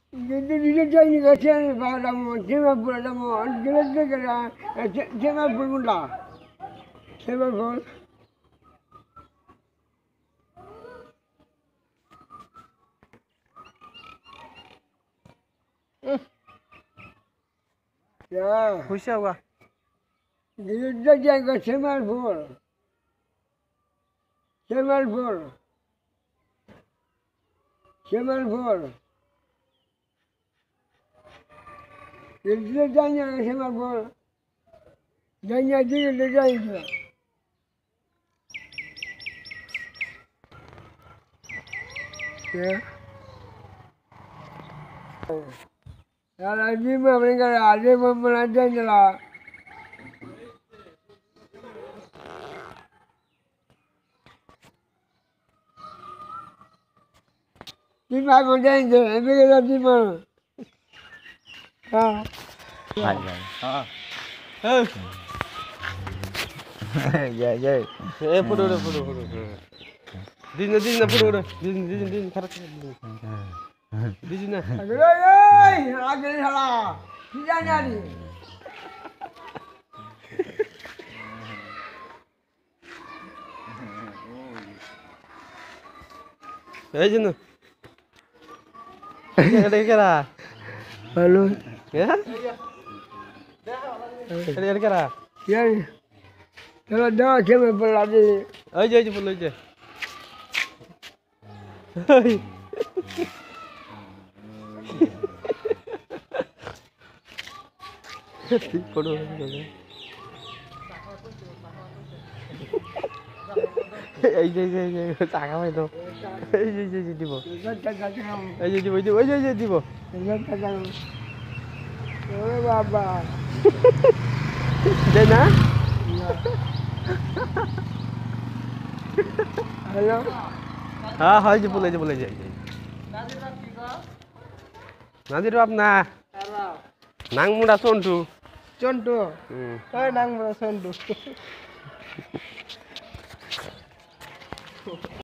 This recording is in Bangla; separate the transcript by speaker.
Speaker 1: Jadi dia jadi kasihan pada mu, cuma pada mu, jelas dia kena, cuma pula, cuma pun. Ya.
Speaker 2: खुश हुआ
Speaker 1: Dia jadi cuma pun, cuma pun, cuma pun. Dia jadi cuma pun, jadi dia jadi. Ya. Kalau dia mereka ada memelanjang lah. Di mana melanjang? Mereka di mana? Ah.
Speaker 3: Phải rồi. Dạ dạ.
Speaker 2: ए फोटो फोटो फोटो दिन दिन फोटो दिन दिन दिन खरच दिन ना
Speaker 1: Lagi salah. Tidak jadi.
Speaker 2: ए जिन ada kira
Speaker 1: Lalu,
Speaker 2: ya ada kira
Speaker 1: ya. Kalau dah cuma berlatih.
Speaker 2: aja aja perlu aja Hei. Foto এই যে টাকা পাই তো এই যে দিব এই যে দিব এই যে দিব
Speaker 1: বাবা
Speaker 2: দে না
Speaker 1: হ্যালো
Speaker 2: হ্যাঁ হয় যে বলে যে নাজির বাপ না নাং মুড়া চন্টু
Speaker 1: চন্টু ওই নাম চন্টু